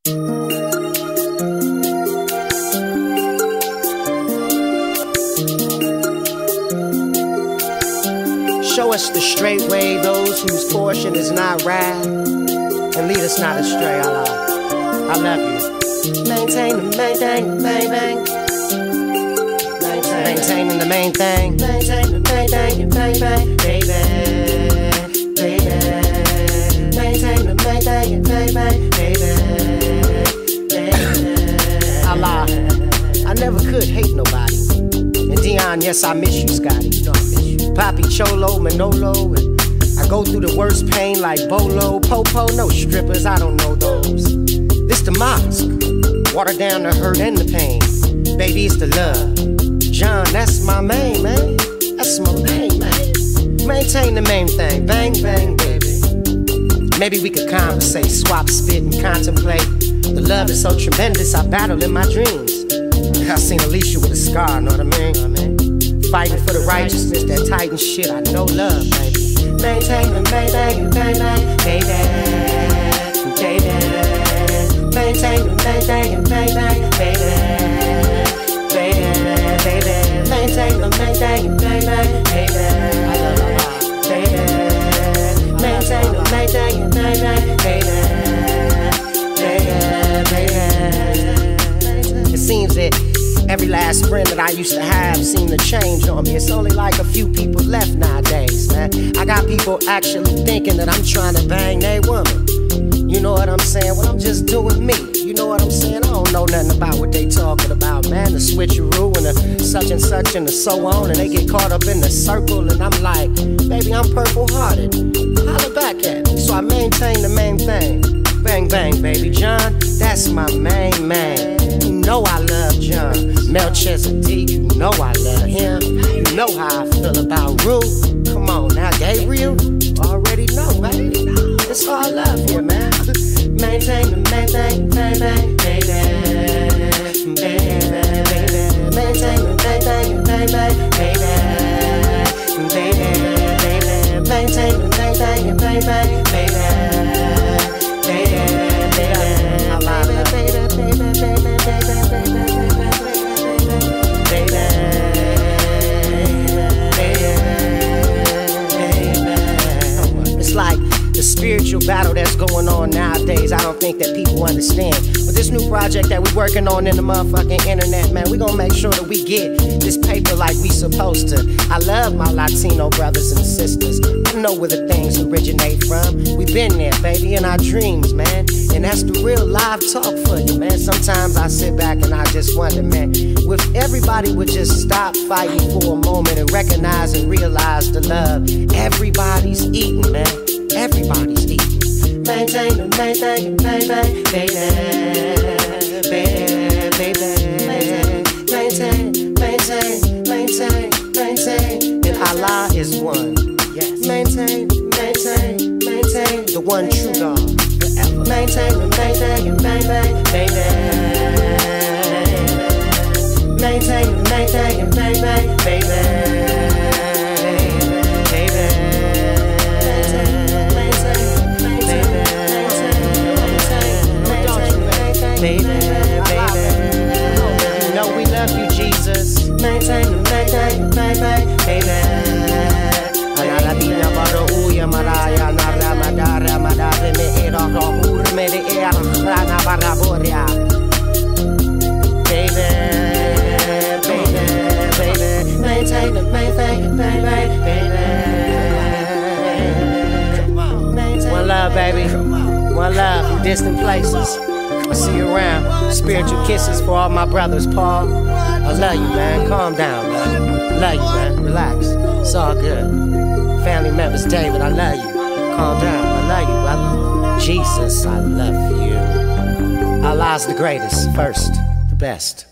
Show us the straight way, those whose portion is not wrath, and lead us not astray, Allah. I love you. Maintain the main thing, bang bang. Maintaining the main thing. Maintain the main thing, bang bang, baby, baby. Maintain the main thing, bang bang, baby, baby. Allah, I never could hate nobody. And Dion, yes, I miss you, Scotty. You know I miss you. Papi, Cholo, Manolo, and I go through the worst pain like Bolo, Popo, no strippers, I don't know those. This the mosque, water down the hurt and the pain. Baby, it's the love. John, that's my main, man. That's my main, man. Maintain the main thing, bang, bang, baby. Maybe we could conversate, swap, spit, and contemplate. The love is so tremendous, I battle in my dreams. I seen Alicia with a scar, know what I mean? Fighting for the righteousness, that Titan shit, I know love, baby. Maintain the main thing, bang, bang, baby, baby. Maintain the main thing, bang, bang, baby, baby, baby. Maintain the main thing, bang, bang, baby, I love Allah, baby. Maintain the main thing, bang, bang, baby, baby, baby. It seems that every last friend that I used to have seemed to change on me. It's only like a few people left nowadays, man. I got people actually thinking that I'm trying to bang their woman. You know what I'm saying? Well, I'm just doing me. You know what I'm saying? I don't know nothing about what they talking about, man. The switcheroo and the such and such and the so on. And they get caught up in the circle. And I'm like, baby, I'm purple-hearted. Holler back at me. So I maintain the main thing. Bang, bang, baby. John, that's my main man. You know I love John. Melchizedek, you know I love him. You know how I feel about Rue. Come on now, Gabriel. Already know, baby. It's all love here, man. Maintain the main thing, bang, bang, baby, baby, baby. Maintain the main thing, bang, bang, baby, baby, baby. Maintain the main thing, bang, bang, baby, baby, baby. I love it, baby, baby, baby, baby. It's like the spiritual battle that's going on nowadays. I don't think that people understand. But this new project that we're working on in the motherfucking internet, man, we gonna make sure that we get this paper like we supposed to. I love my Latino brothers and sisters. I know where the things originate from. We've been there, baby, in our dreams, man. And that's the real live talk for you, man. Sometimes I sit back and I just wonder, man, if everybody would just stop fighting for a moment and recognize and realize the love. Everybody's eating, man. Everybody's eating. Maintain the main thing, baby, baby, baby, baby. Maintain, maintain, maintain, maintain. And Allah is one. Yes. Maintain, maintain, maintain. The one true God forever. Maintain the main thing, baby, baby. Maintain the main thing, baby, baby. Baby, baby, you know we love you, Jesus. Maintain the main thing, baby, baby. Anarabina baro uya maraya naramadara madare me era rohur me de era rana baraboria. Baby, baby, baby. Maintain the main thing, baby, baby. One love, baby. One love from distant places. I see you around. Spiritual kisses for all my brothers, Paul. I love you, man. Calm down, man. I love you, man. Relax. It's all good. Family members, David, I love you. Calm down. I love you, brother. Jesus, I love you. Allah's the greatest, first, the best.